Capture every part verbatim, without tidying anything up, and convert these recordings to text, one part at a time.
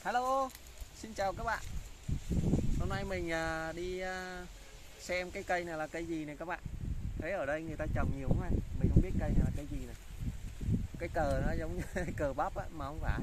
Hello, xin chào các bạn. Hôm nay mình đi xem cái cây này là cây gì này các bạn. Thấy ở đây người ta trồng nhiều quá, mình không biết cây này là cây gì này. Cái cờ nó giống như cờ bắp á, mà không phải.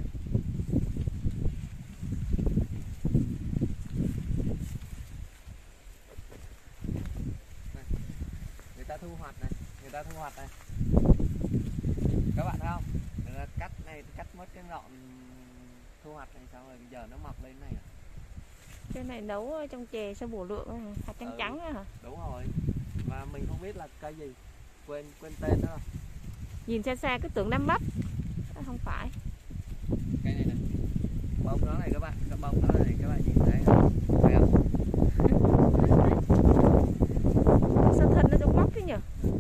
Này, người ta thu hoạch này, người ta thu hoạch này. Các bạn thấy không? Người ta cắt này, cắt mất cái ngọn thu hoạch này xong rồi bây giờ nó mọc lên này à? Cái này nấu trong chè sơ bổ lượng hạt trắng ừ, trắng á hả? Đúng rồi. Mà mình không biết là cây gì. Quên quên tên đó. Nhìn xa xa cứ tưởng Nam Bắc. Không phải. Cây này này. Bông đó này các bạn, cái bông đó này các bạn nhìn thấy không? Thấy không? Sao thân nó giống bắp ấy nhỉ?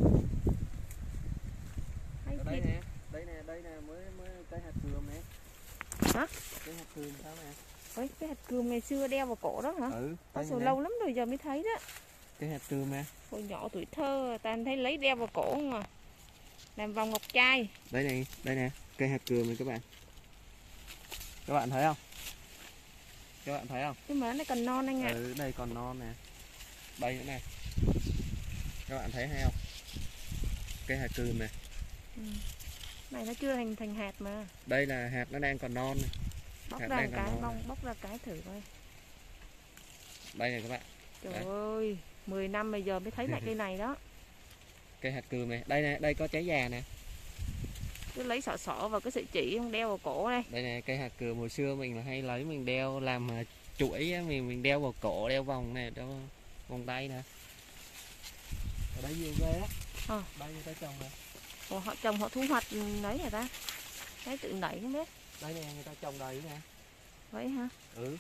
Ở đây nè, đây nè, đây nè mới mới cây hạt cườm nè. Hả? Cây hạt cườm sao nè? Ôi, cái hạt cườm ngày xưa đeo vào cổ đó hả? Ừ. Có số lâu lắm rồi giờ mới thấy đó. Cây hạt cườm nè. Hồi nhỏ tuổi thơ toàn thấy lấy đeo vào cổ không à. Làm vòng ngọc trai. Đây này, đây nè, cây hạt cườm này các bạn. Các bạn thấy không? Các bạn thấy không? Nhưng mà nó còn non anh ạ. Ừ, đây còn non nè. Đây nữa này. Các bạn thấy hay không? Cây hạt cườm nè. Ừ. Này nó chưa thành thành hạt mà. Đây là hạt nó đang còn non này. Bóc hạt ra đang cái còn non bông, này. bóc ra cái thử coi. Đây này các bạn. Trời Đấy. ơi, mười năm bây giờ mới thấy lại cây này đó. Cây hạt cườm này, đây nè, đây có trái già nè. Cứ lấy sọ sọ vào cái sợi chỉ không đeo vào cổ đây. Đây nè, cây hạt cườm hồi xưa mình là hay lấy mình đeo làm chuỗi á, mình mình đeo vào cổ, đeo vòng này, đeo vòng tay nè. Ở đây nhiều ghê á. À. Đây người ta trồng nè. Ủa, họ trồng họ thu hoạch đấy hả ta? Thấy tự nảy không biết. Đây nè, người ta trồng đầy nè. Vậy hả? Ừ.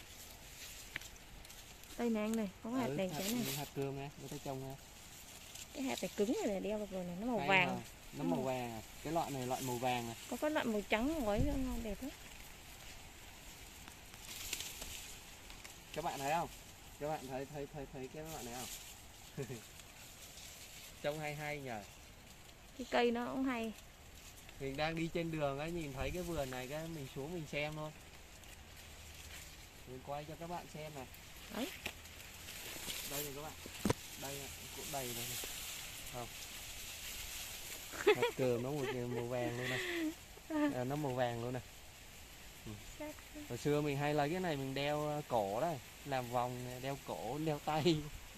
Đây nè anh này, có hạt ừ, đèn hạt, trái này. hạt cườm nè, người ta trồng nè. Cái hạt này cứng này, này đeo vào rồi này, nó màu Hay vàng. mà. Nó màu vàng à. Cái loại này loại màu vàng này. Có cái loại màu trắng với ngon đẹp lắm. Các bạn thấy không? Các bạn thấy thấy thấy thấy cái loại này không? Trông hay hay nhờ. Cái cây nó cũng hay. Mình đang đi trên đường ấy, nhìn thấy cái vườn này cái mình xuống mình xem thôi. Mình quay cho các bạn xem này. Đấy. Đây này các bạn. Đây này, cũng đầy rồi này. Không. Hạt cườm nó một màu vàng luôn này. À, nó màu vàng luôn này. Ừ. Hồi xưa mình hay lấy cái này mình đeo cổ đấy, làm vòng đeo cổ, đeo tay.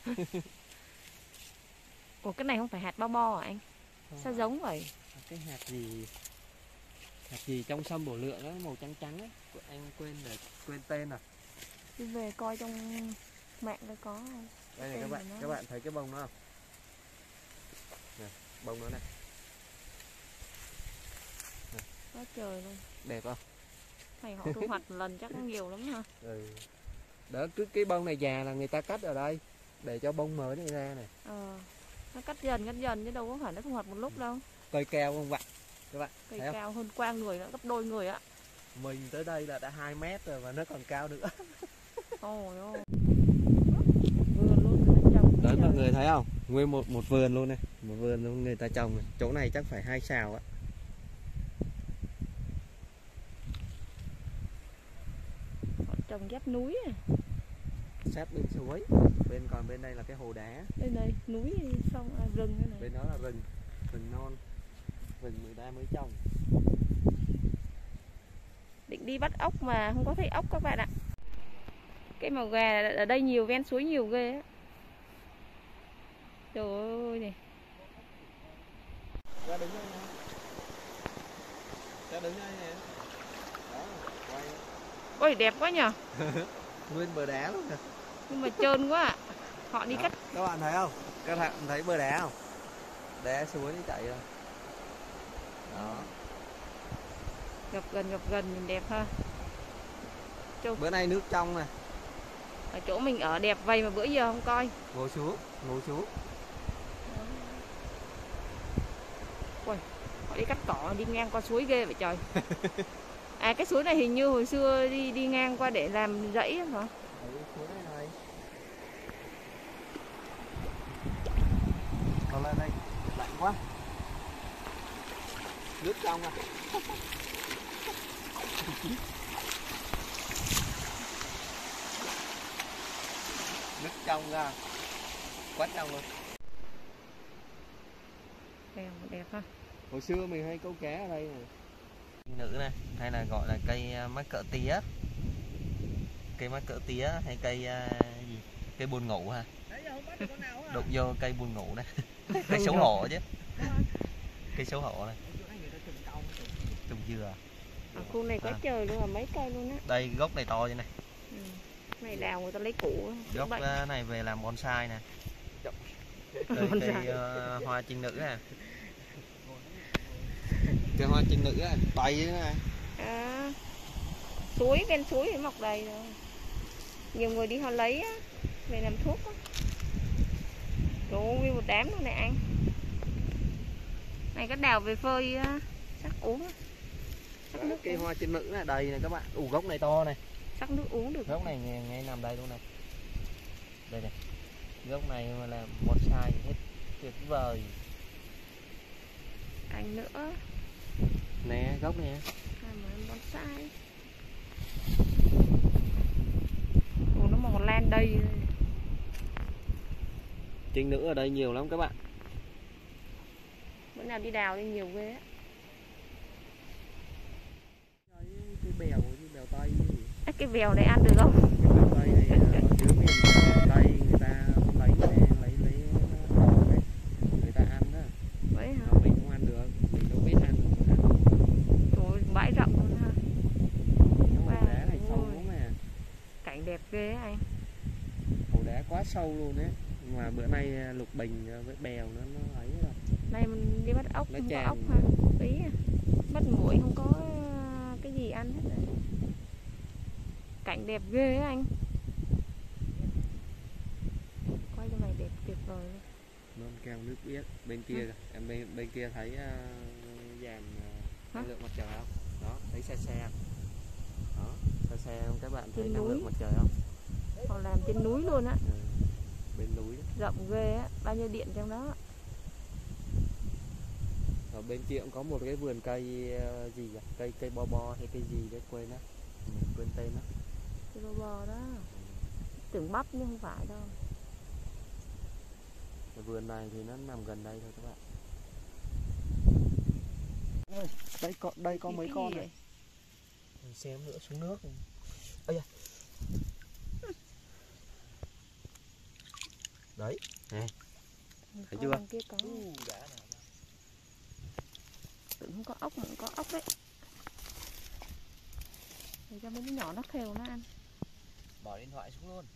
Ủa cái này không phải hạt bao bo hả anh? Không. Sao giống vậy? Cái hạt gì? Hạt gì trong sâm bổ lượng á, màu trắng trắng ấy. Anh quên rồi, quên tên rồi. Đi về coi trong mạng coi có không? Đây này các bạn, các bạn thấy cái bông nó không? Này, bông nó này. Này. Quá trời luôn. Đẹp không? Này họ thu hoạch lần chắc cũng nhiều lắm ha. Ừ. Đó, cứ cái bông này già là người ta cắt ở đây để cho bông mới này ra này. Ờ. Nó cắt dần cắt dần chứ đâu có phải nó thu hoạch một lúc đâu. Cây keo không bạn? Các bạn cây thấy cao không? hơn qua người nữa, gấp đôi người á. Mình tới đây là đã hai mét rồi và nó còn cao nữa. Ôi ôi. Vườn luôn nó trồng. Đấy mọi người thấy không? Nguyên một một vườn luôn này, một vườn luôn người ta trồng này. Chỗ này chắc phải hai sào á. Họ trồng giáp núi à. Sát bên suối, bên còn bên đây là cái hồ đá. Bên đây núi sông à, rừng này. Bên đó là rừng, rừng non, rừng người ta mới trồng. Định đi bắt ốc mà không có thấy ốc các bạn ạ. Cái màu gà ở đây nhiều, ven suối nhiều ghê á. Trời ơi này. Ra đứng đây nè. Ra đứng đây nè. Đó, quay. Ôi đẹp quá nhờ. Nguyên bờ đá luôn nè. Nhưng mà trơn quá ạ. Họ đi Đó, cắt. các bạn thấy không? Các bạn thấy bờ đá không? Đá suối đi chạy rồi. Đó. Gặp gần gặp gần nhìn đẹp ha. Châu. Bữa nay nước trong nè. Ở chỗ mình ở đẹp vậy mà bữa giờ không coi. Ngồi xuống, ngồi xuống. Ôi, họ đi cắt cỏ đi ngang qua suối ghê vậy trời. À cái suối này hình như hồi xưa đi đi ngang qua để làm rẫy hả? Ừ, suối đây này. Còn lên đây, lạnh quá. Nước trong à. trong ra, quá trong luôn. Bèo đẹp ha. Hồi xưa mình hay câu cá ở đây này. Nữ này, hay là gọi là cây mắc cỡ tía. Cây mắc cỡ tía hay cây uh, gì? Cây buồn ngủ ha. Đụng vô cây buồn ngủ này. Cây xấu hổ chứ. Cây xấu hổ này. Trồng dừa. Ở khu này quá à. Trời luôn, là mấy cây luôn á. Đây gốc này to như này. Ừ. Này đào người ta lấy củ. Gốc bệnh. Này về làm bonsai nè. Đây cây uh, hoa trinh nữ nè. Cây hoa trinh nữ nè, đầy thế này. À, suối, ven suối thì mọc đầy rồi. Nhiều người đi họ lấy á, về làm thuốc á. Đồ nguyên một đám luôn này anh. Này có đào về phơi sắc uống á. Sắc nước cây hoa trinh nữ này đầy này các bạn. Ủ gốc này to này. Sắc nước uống được. Gốc này ngay, ngay nằm đây luôn này. Đây này. Gốc này mà làm bonsai hết tuyệt vời. Anh nữa. Nè, gốc nè. Làm bonsai. Ủa nó màu lan đây. Trinh nữ ở đây nhiều lắm các bạn. Bữa nào đi đào đi nhiều ghê á. Cái bèo, cái bèo Tây. À, cái bèo này ăn được không? Cái bèo Tây này ở dưới miền Tây người ta lấy lấy lấy lấy đỏ đấy, người ta ăn đó. Vậy hả? Mà mình không ăn được, mình đâu biết ăn. Trời, bãi rộng luôn ha. Cái hồ đá này sâu lắm mà. Cảnh đẹp ghê á anh. Hồ đá quá sâu luôn đấy. Mà bữa nay lục bình với bèo nó nó ấy rồi. Nay mình đi bắt ốc, nó không tràn. có ốc ha. Ý à. Bắt muỗi không có cái gì ăn hết rồi. Cảnh đẹp ghê á anh. Quay cho này đẹp tuyệt vời luôn. Non keo nước biếc. Bên kia kìa, em bên bên kia thấy uh, dàn uh, năng lượng mặt trời không? Đó, thấy xe xe. Đó, xe xe không các bạn thấy năng lượng mặt trời không? Họ làm trên núi luôn á. Ừ, bên núi đó. Rộng ghê á, bao nhiêu điện trong đó. Ở bên kia cũng có một cái vườn cây uh, gì vậy? Cây cây bo bo hay cây gì đấy quên đó. Mình quên tên đó. Cây bo bo đó. Tưởng bắp nhưng không phải đâu. Cái vườn này thì nó nằm gần đây thôi các bạn. Ôi, đây có đây có mấy con này. Mình xem nữa xuống nước. Ây da. Đấy, nè. Thấy chưa? Kia có. Uh, đã nào. Tưởng không có ốc mà cũng có ốc đấy. Để cho mấy đứa nhỏ nó khều nó ăn. Bỏ điện thoại xuống luôn.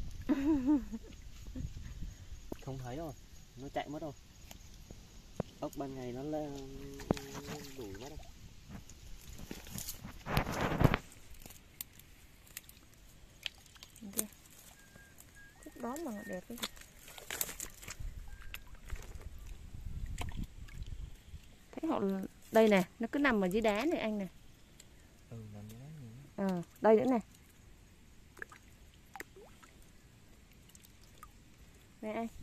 Không thấy rồi, nó chạy mất rồi. Ốc ban ngày nó lên đuổi mất rồi. Kìa. Khúc đó mà đẹp cái gì. Thấy họ đây nè, nó cứ nằm ở dưới đá này anh nè. Ừ, nằm dưới đá nhiều. Ờ, đây nữa nè. Đây anh.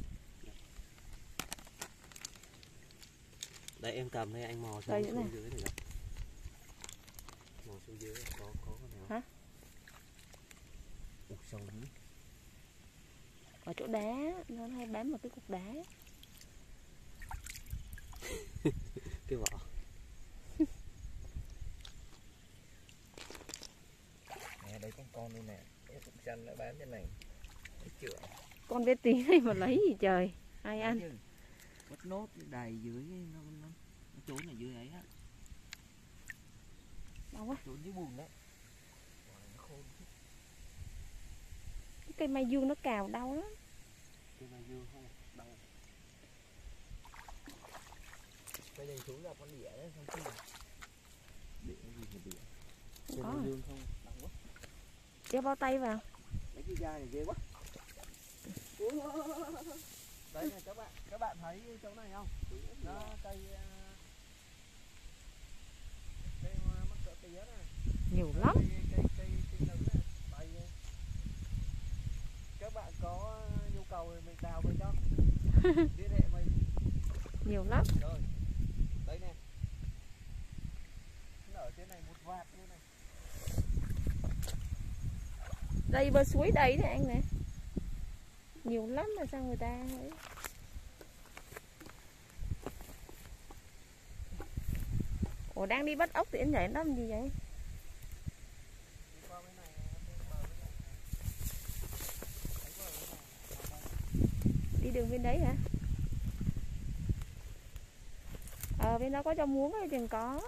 Đây em cầm đây anh mò xuống, xuống dưới này. Mò xuống dưới có có con nào? Hả? Ủa, sâu lắm. Ở chỗ đá, nó hay bám vào cái cục đá. Cái vỏ. Nè, đây có con đây nè. Cái cục xanh nó bám trên này. Thấy chưa? Con bé tí này mà lấy gì trời. Ai ăn? Quất nốt đầy dưới nó, nó, nó trốn ở dưới ấy á. Đâu quá? Trốn dưới bùn đó. Cái cây mai dương nó cào đau lắm. Cây mai dương không đau. Cây này xuống là con đĩa đấy không chứ. Đĩa gì thì đĩa. Cây mai dương không đau quá. Đeo bao tay vào. Lấy cái da này ghê quá. Đây này các bạn, các bạn thấy chỗ này không? Nó cây cây mắc cỡ tía này. Nhiều lắm. Cây cây cây cây này. Đây. Các bạn có nhu cầu thì mình đào về cho. Liên hệ mình. Nhiều lắm. Rồi. Đây nè. Nó ở trên này một vạt luôn này. Đây bờ suối đầy này anh này. Nhiều lắm mà sao người ta ấy. Ủa đang đi bắt ốc thì anh nhảy nó làm gì vậy? Đi đường bên đấy hả? Ờ bên đó có cho muống hay chừng có.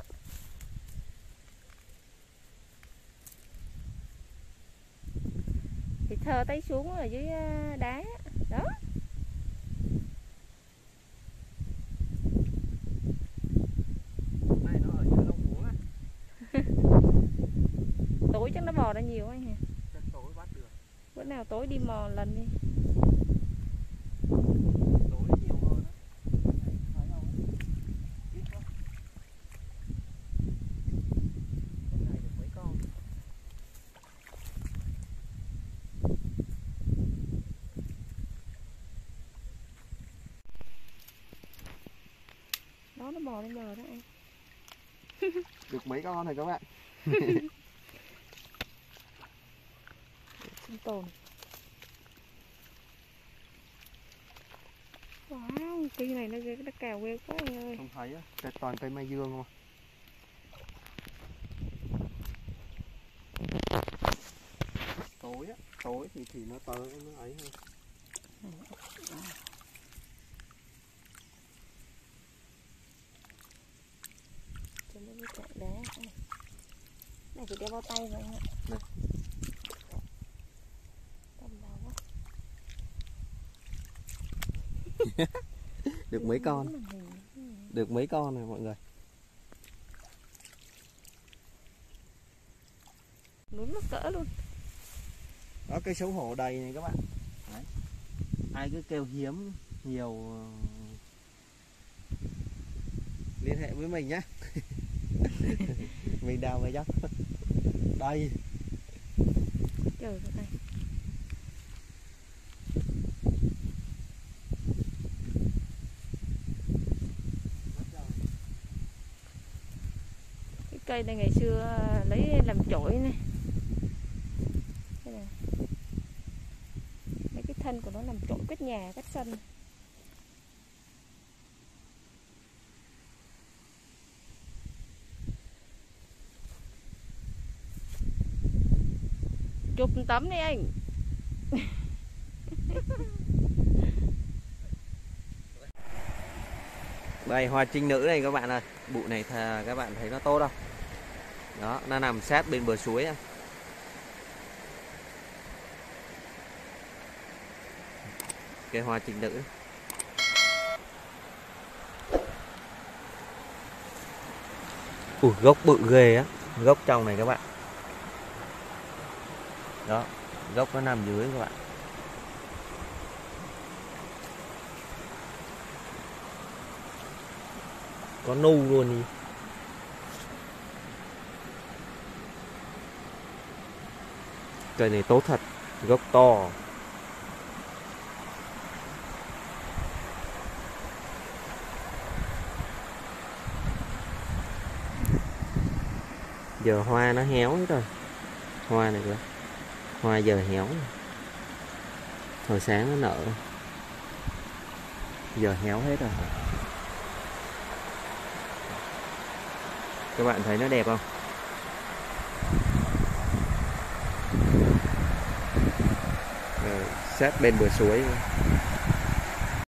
Thì thờ tay xuống ở dưới đá đó. Này nó ở dưới lông muống á. Tối chắc nó bò ra nhiều anh hả? Chắc tối bắt được. Bữa nào tối đi mò lần đi. Tối nhiều hơn á. Này thấy không? Ít quá. Con này được mấy con. Đó nó bò lên bờ đó anh. Được mấy con này các bạn. Sinh tồn. Wow, cây này nó nó cào ghê quá anh ơi. Không thấy á, đây toàn cây mai dương không. Tối á, tối thì thì nó tới nó ấy hơn. Cho nó đi chạy đá. Này chỉ đeo bao tay rồi anh ạ. Này. Cầm đầu quá. Được mấy con. Được mấy con này mọi người. Đúng mắc cỡ luôn. Đó cây xấu hổ đầy này các bạn. Đấy. Ai cứ kêu hiếm nhiều liên hệ với mình nhé. Mình đào về dốc. Đây. Trời ơi đây. Cái cây này ngày xưa lấy làm chổi này. Đây này. Mấy cái thân của nó làm chổi quét nhà, quét sân. Chụp tấm đi anh. Đây hoa trinh nữ này các bạn ơi. Bụi này thà các bạn thấy nó tốt không? Đó, nó nằm sát bên bờ suối. Cây hoa trinh nữ. Ủa, gốc bự ghê á. Gốc trong này các bạn. Đó, gốc nó nằm dưới các bạn. Có nu luôn đi. Cây này tốt thật. Gốc to. Giờ hoa nó héo hết rồi. Hoa này kìa. Hoa giờ héo. Hồi sáng nó nở. Giờ héo hết rồi. Các bạn thấy nó đẹp không? Rồi, sát bên bờ suối.